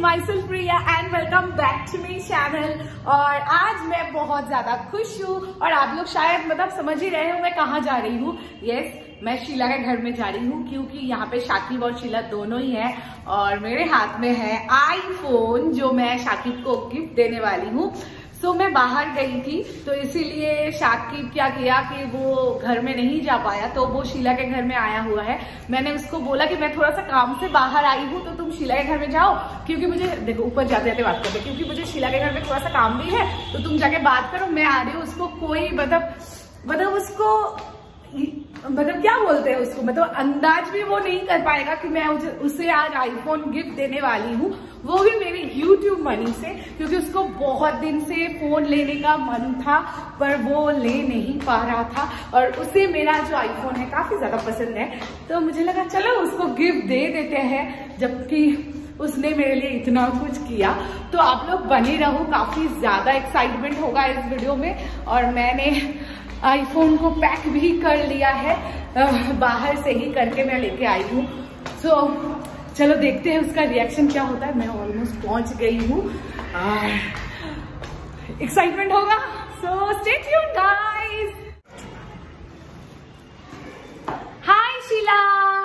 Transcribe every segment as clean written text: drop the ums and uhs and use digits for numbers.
My self Priya and welcome back to my channel. और आज मैं बहुत ज्यादा खुश हूँ और आप लोग शायद समझ ही रहे हो मैं कहाँ जा रही हूँ। यस, मैं शीला के घर में जा रही हूँ क्योंकि यहाँ पे शाकिब और शीला दोनों ही हैं और मेरे हाथ में है आईफोन जो मैं शाकिब को गिफ्ट देने वाली हूँ। सो मैं बाहर गई थी तो इसीलिए शाकिब क्या किया कि वो घर में नहीं जा पाया, तो वो शीला के घर में आया हुआ है। मैंने उसको बोला कि मैं थोड़ा सा काम से बाहर आई हूँ तो तुम शीला के घर में जाओ, क्योंकि मुझे देखो ऊपर जाते जाते बात करते, क्योंकि मुझे शीला के घर में थोड़ा सा काम भी है, तो तुम जाके बात करो, मैं आ रही हूँ। उसको कोई उसको क्या बोलते हैं उसको, अंदाज भी वो नहीं कर पाएगा कि मैं उसे आज आईफोन गिफ्ट देने वाली हूँ, वो भी मेरी YouTube मनी से, क्योंकि उसको बहुत दिन से फोन लेने का मन था पर वो ले नहीं पा रहा था और उसे मेरा जो आईफोन है काफी ज्यादा पसंद है, तो मुझे लगा चलो उसको गिफ्ट दे देते हैं, जबकि उसने मेरे लिए इतना कुछ किया। तो आप लोग बने रहो, काफी ज्यादा एक्साइटमेंट होगा इस वीडियो में। और मैंने आईफोन को पैक भी कर लिया है, बाहर से ही करके मैं लेके आई हूँ। सो चलो देखते हैं उसका रिएक्शन क्या होता है। मैं ऑलमोस्ट पहुंच गई हूँ, एक्साइटमेंट होगा, so stay tuned guys. Hi Sheela,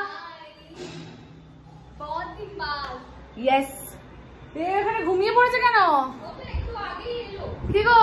बहुत दिन बाद। यस, এখানে ঘুমিয়ে পড়েছে কেন? একটু আগেই এলো। কি গো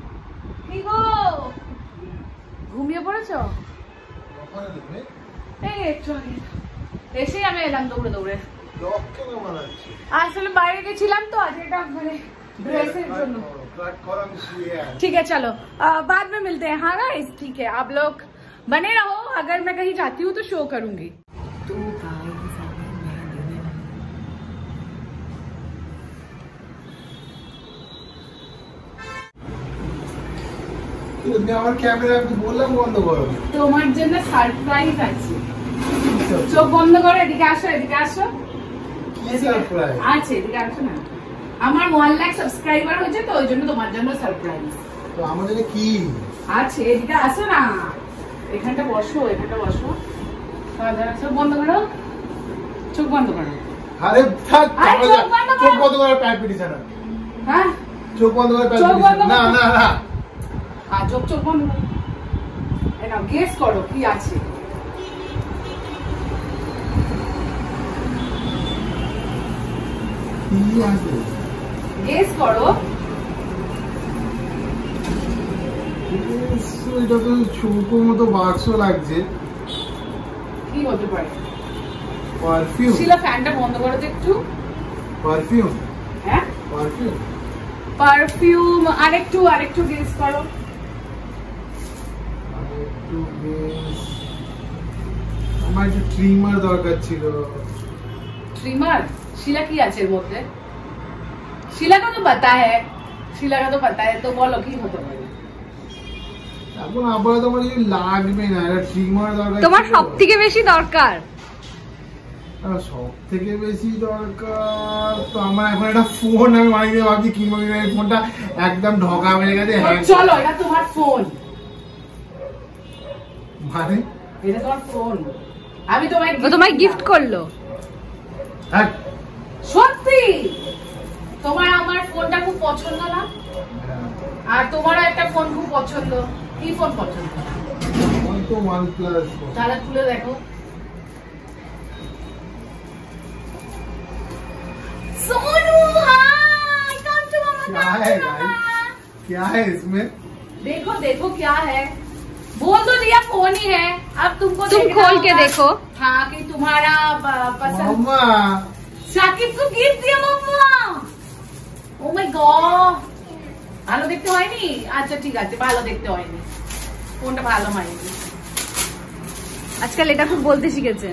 ঘুমিয়ে পড়েছো? এই একটু আগে এসেই আমি এলাম দৌড়ে দৌড়ে। আসলে বাইরে গেছিলাম তো আজ, এটা ड्रेसेर জন্য। ठीक है चलो बाद में मिलते हैं। हाँ गाइस, ठीक है, आप लोग बने रहो, अगर मैं कहीं जाती हूँ तो शो करूंगी। तो আমার ক্যামেরা আমি বললাম বন্ধ করো, তোমার জন্য সারপ্রাইজ আছে। চোখ বন্ধ করো, এদিকে আসো, এদিকে আসো। কি সারপ্রাইজ আছে? এদিকে আসো না, আমার 1 লাখ সাবস্ক্রাইবার হয়েছে তো ওই জন্য তোমার জন্য সারপ্রাইজ। তো আমাদের কি আছে? এদিকে আসো না, এখানটা বসো, এখানটা বসো। চোখ বন্ধ করো, চোখ বন্ধ করো। আরে থাক, চোখ বন্ধ করে প্যান্ট পিটিছে না। হ্যাঁ, চোখ বন্ধ করে প্যান্ট পিটিছে না। না না না, চোখ বন্ধ করো। এটা গেস করো কি আছে। গেস করো। এটা তো চৌকোর মতো বাক্স লাগছে, কি হতে পারে? পারফিউম। শিলা ফ্যানটা বন্ধ করো তো একটু। পারফিউম? হ্যাঁ পারফিউম। পারফিউম। আরেকটু গেস করো। আমার একটু ট্রিমার দরকার ছিল। ट्रिमर? शीला की আছে এর মধ্যে? शीला का तो पता है, तो बोलो কি হতে পারে। এখন আবার তোমার এই লাগবে না, এটা ট্রিমার দরকার। তোমার সবথেকে বেশি দরকার? সবথেকে বেশি দরকার তো আমার এখন একটা ফোন। আমি অনেকদিন ভাবছি কিনবো, এই ফোনটা একদম ঢকা মেরে গেছে। চলো, এটা তোমার ফোন। মানে এটা তোমার ফোন, আমি তোমায় গিফট করলো। হ্যাঁ সত্যি? তোমার আমার ফোনটা খুব পছন্দ না? আর তোমারও একটা ফোন খুব পছন্দ। কি ফোন পছন্দ? তো OnePlus। তাহলে খুলে দেখো। सोनू हाय, कम टू मामा। क्या है इसमें? देखो क्या है। बोल तो दिया फोन ही है, अब तुम खोल के देखो। हाँ, कि तुम्हारा पसंद। मम्मा, शाकिब को गिफ्ट दिया मम्मा। ओ माय गॉड, ভালো দেখতে হয়নি? আচ্ছা ঠিক আছে, ভালো দেখতে হয়নি, ফোনটা ভালো হয়নি। আজকাল এটা খুব বলতে শিখেছে।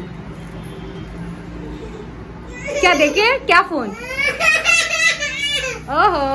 क्या देखे? क्या फोन? ओहो,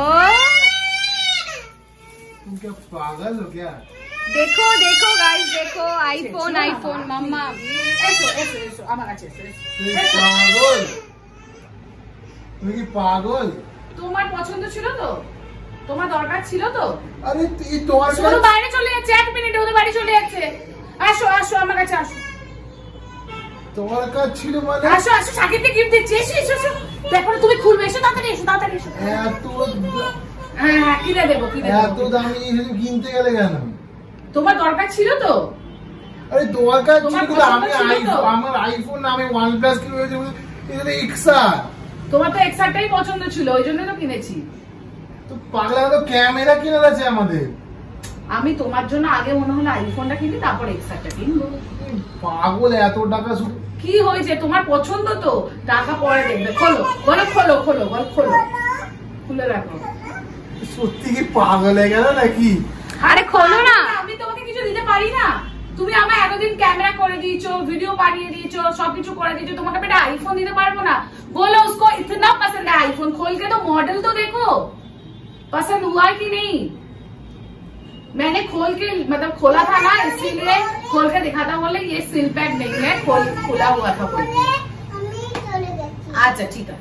तुम क्या पागल हो क्या? देखो गाइस, देखो आईफोन मम्मा। এসো আমার কাছে এসো। পাগল? তুমি কি পাগল? তোমার পছন্দ ছিল তো? তোমার দরকার ছিল তো? আরে এই তোমার শুধু বাইরে চলে যাচ্ছে, 1 মিনিটে ওদের বাড়ি চলে যাচ্ছে। আসো আমার কাছে আসো। তো দরকার ছিল মানে আসো আসো শাকিবকে গিফট দিচ্ছি, এসো এসো এসো। দেখো তুমি খুলবে, এসো তাড়াতাড়ি এসো, তাড়াতাড়ি এসো। হ্যাঁ কিনে দেবো, কিনে দেবো। এত দামি জিনিস কিনতে গেলে কেন? তোমার দরকার ছিল তো? আরে দরকার ছিল তোমার কিন্তু আমি পছন্দ ছিল তো? আমার আইফোন না, আমি OnePlus কিনবো, এটা তো এক্সার। তোমার তো এক্সারটাই পছন্দ ছিল, ওই জন্য তো কিনেছি। তো পাগলা তো ক্যামেরা কিনে আছে আমাদের। আমি তোমার জন্য আগে মনে হলো আইফোনটা কিনি, তারপর এক্সারটা কিনবো। পাগল, এত টাকা শুধু কি হয়েছে, তোমার পছন্দ তো, টাকা পরে দেখবে। খোলো বলো, খোলো খোলো বল, খোলো, খুলে রাখো। সত্যি কি পাগল হয়ে গেল নাকি? আরে খোলো না। আমি তোমাকে কিছু দিতে পারি না? তুমি আমায় এতদিন ক্যামেরা করে দিয়েছো, ভিডিও বানিয়ে দিয়েছো, সবকিছু করে দিয়েছো, তোমাকে আমি একটা आईफोन দিতে পারবো না? बोलो उसको इतना पसंद है आईफोन, खोल के तो मॉडल तो देखो, पसंद हुआ कि नहीं? मैंने खोल के मतलब खोला था ना, इसीलिए खोल के दिखा था, बोले ये सील पैक नहीं है, खोला हुआ था बोल। अच्छा ठीक है,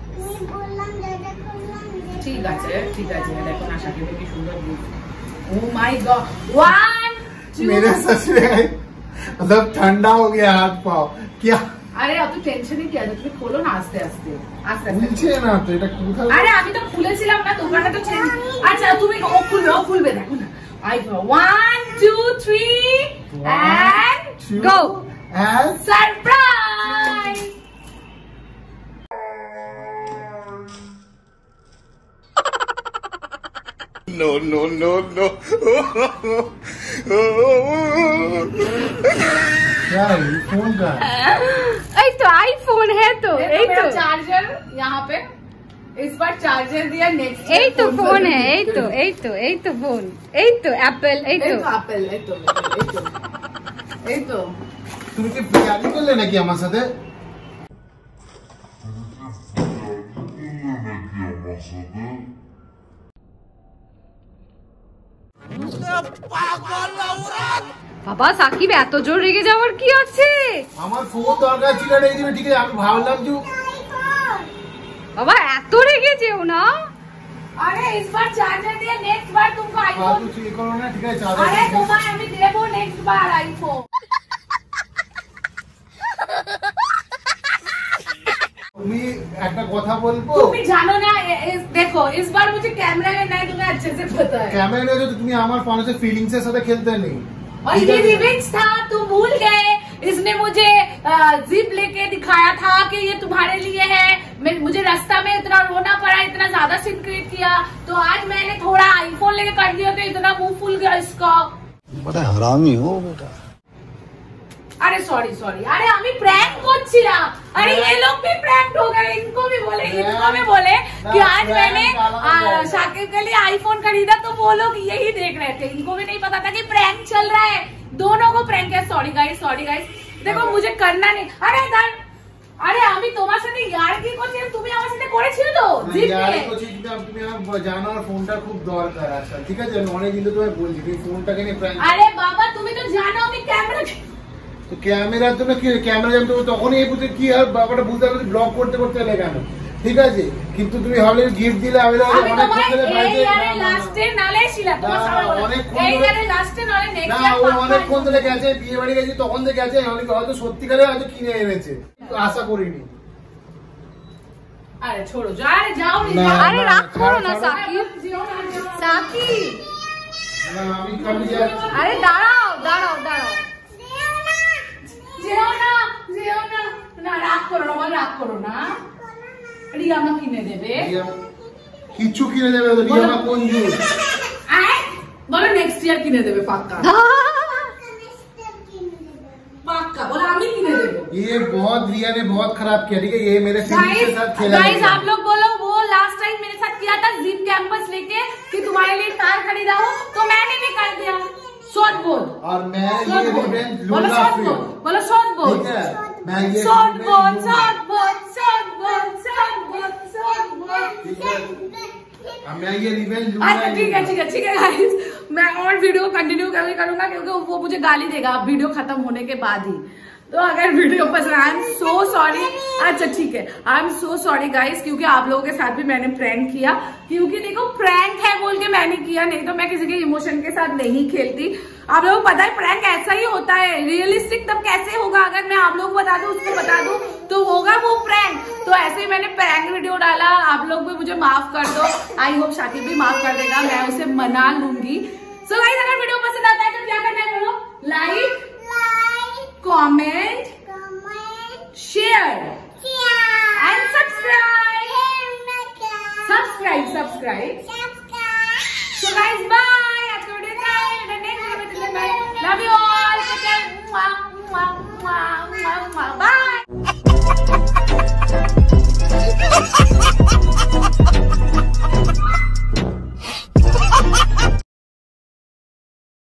ঠিক আছে ঠিক আছে। দেখো না শাকিব কি সুন্দর গিফট। ও মাই गॉड, 1 2। मेरे सच में मतलब ठंडा हो गया हाथ पाँव क्या। আরে অত টেনশনই কি আছে, তুমি খোলো না আস্তে আস্তে আস্তে আস্তে। খুলছে না তো, এটা কোথায়? আরে আমি তো খুলেছিলাম না, দোকানে তো চেঞ্জ। আচ্ছা তুমি ও খুলবে দেখো না। IPhone 1 2 3 and Go. And surprise. No, no, no, no. क्या है ये फोन का? এই তো আইফোন है तो এই তো চার্জার यहाँ पे, इस बार चार्जर दिया, नेक्स्ट এই তো ফোন है, এই তো এই তো এই তো ফোন, এই তো অ্যাপল, এই তো অ্যাপল, এই তো। তুমি কি প্যারি করলে নাকি আমার সাথে? বাবা সাকিব এত জোর রেগে যাওয়ার কি আছে? আমার ফোন দরকার ছিল না, এই জন্য ঠিক আছে আমি ভাবলাম যে বাবা এত রেগে যেও না। अरे इस बार चार्जर दिया, नेक्स्ट बार तुमको आईफोन। কিছু ইয়ে করো না, ঠিক আছে? अरे तुम्हारे আমি দেবো नेक्स्ट बार आईफोन। তুমি একটা কথা বলবো, তুমি জানো না, देखो इस बार मुझे कैमरा में नहीं, तुम्हें अच्छे से पता है। ক্যামেরা নিয়ে যদি তুমি আমার ফোনের ফিলিংস এর সাথে খেলতে নেই। और ये रिवेंज था, तुम भूल गए। इसने मुझे जिप लेके दिखाया था कि ये तुम्हारे लिए है। मुझे रास्ता में इतना रोना पड़ा, इतना ज्यादा सीन क्रिएट किया, तो आज मैंने थोड़ा आईफोन लेके कर दिया, तो इतना मुंह फूल गया इसका। बड़ा हरामी हो बेटा। अरे सॉरी सॉरी, अरे আমি प्रैंक করছিলাম। अरे ये लोग भी प्रैंक हो गए, इनको भी बोले कि आज मैंने शाकिब के लिए आईफोन खरीदा, तो वो लोग यही देख रहे थे, इनको भी नहीं पता था कि प्रैंक चल रहा है, दोनों को प्रैंक है। सॉरी गाइस देखो मुझे करना नहीं। আরে আমি তোমার সাথে ইয়ার্কি করছি, তুমি আমার সাথে করেছিলে তো জিপ নিয়ে। তুমি আমার জানো আমার ফোনটা খুব দরকার আছে, ঠিক আছে? আমি অনেক দিন তো তোমায় বলছি তুমি ফোনটাকে নিয়ে প্র্যাঙ্ক। আরে বাবা তুমি তো জানো আমি ক্যামেরা, তো ক্যামেরার জন্য কি ক্যামেরা জানতো তখনই এই বুঝে কি আর ব্যাপারটা বুঝতে পারছি, ব্লগ করতে এলে কেন, ঠিক আছে? কিন্তু তুমি ভাবলে গিফট দিলে আমি অনেকক্ষণ ধরে গেছে, বিয়ে বাড়ি গেছে, তখন থেকে গেছে, হয়তো সত্যিকারে হয়তো কিনে এনেছে, আশা করিনি। আরে ছোড়ো, আরে যাও, আরে রাখো না সাকিব, সাকিব আমি কালি যাই। আরে দাঁড়াও দাঁড়াও দাঁড়াও, যেও না না, রাগ করো না, রিয়ামা কিনে দেবে, কিছু কিনে দেবে, রিয়ামা কঞ্জুস। বলো নেক্সট ইয়ার কিনে দেবে পাক্কা, बोला আমি কিনে দেবো। ये बहुत रिया ने बहुत खराब किया, ठीक है? ये मेरे फीलिंग्स के साथ खेला। गाइस आप लोग बोलो, वो लास्ट टाइम मेरे साथ किया था जिप कैंपस लेके कि तुम्हारे लिए कार खरीदा हो, तो मैंने भी कर दिया। शॉर्ट बोल, और मैं ये रिवेंज बोलो लूंगा फिर, बोलो शॉर्ट बोल, ठीक है? मैं ये शॉर्ट बोल, लूंगा, शॉर्ट बोल, शॉर्ट बोल, शॉर्ट बोल, शॉर्ट बोल, ठीक है? मैं ये रिवेंज लूंगा। अच्छा ठीक है गाइस, मैं और वीडियो कंटिन्यू करूंगा क्योंकि वो मुझे गाली देगा अब वीडियो खत्म होने के बाद ही। तो अगर वीडियो पसंद, आई एम सो सॉरी। अच्छा ठीक है, I am so sorry guys, क्योंकि आप लोगों के साथ भी मैंने प्रैंक किया, क्योंकि देखो प्रैंक है बोल के मैंने किया, नहीं तो मैं किसी के इमोशन के साथ नहीं खेलती। आप लोगों को पता है प्रैंक ऐसा ही होता है, रियलिस्टिक तब कैसे होगा, अगर मैं आप लोगों को बता दूं, उसको बता दूं तो होगा वो प्रैंक। तो ऐसे ही मैंने प्रैंक वीडियो डाला, आप लोग भी मुझे माफ कर दो, आई होप शाकिब भी माफ कर देगा, मैं उसे मना लूंगी। सो गाइस अगर वीडियो पसंद आता है तो क्या करना है बोलो, like, comment, share and subscribe. So guys, bye. Have a good day. Love you all. Bye.